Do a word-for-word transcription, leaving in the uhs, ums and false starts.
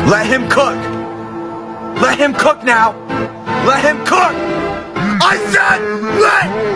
Let him cook. Let him cook now. Let him cook. I said let